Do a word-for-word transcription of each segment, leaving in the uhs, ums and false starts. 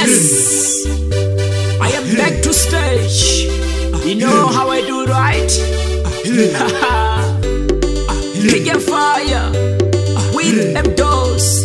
Yes, I am back to stage. You know how I do, right? Big and fire with M-Dose.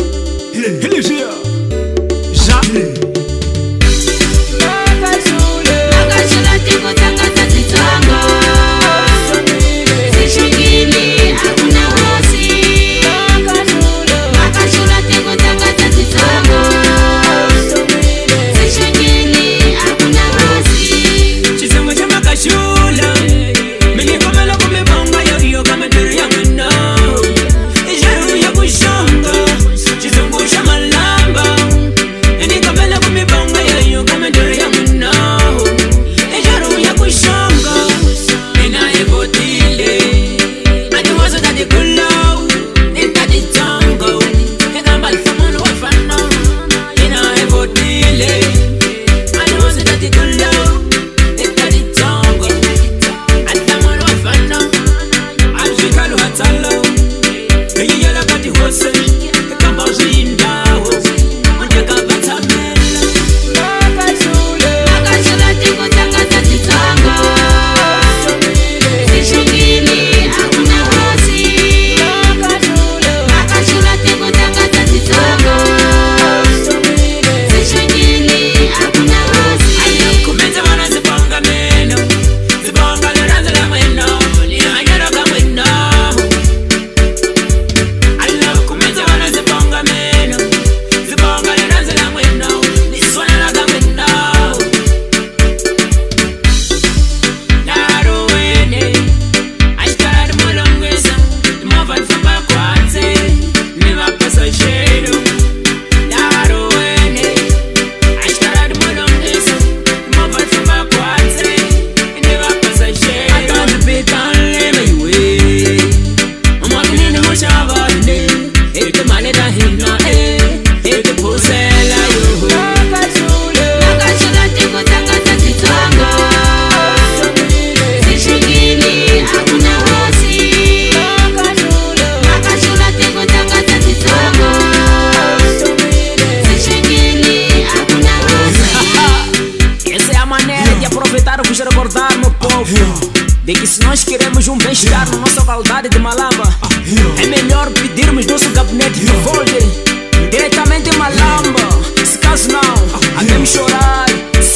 Recordar, meu povo, de que se nós queremos um bem-estar na nossa qualidade de Malamba, é melhor pedirmos nosso gabinete de vôlei diretamente em Malamba. Se caso não, havemos chorar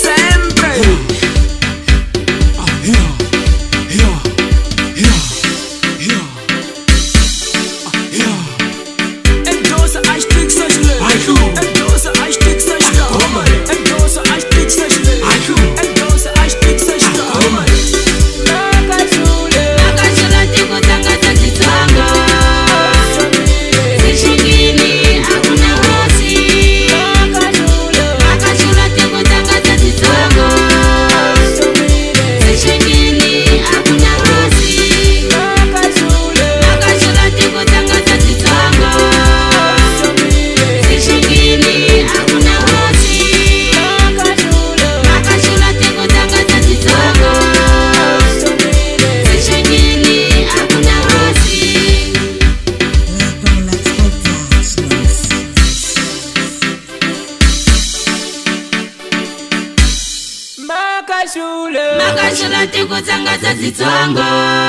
sempre. Endossa as tixas, endossa as tixas, endossa as tixas. Makashula tiko tsanga za zitsongo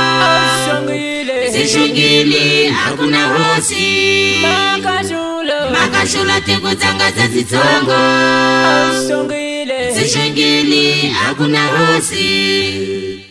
Zishungili hakuna hosi Makashula tiko tsanga za zitsongo Zishungili hakuna hosi.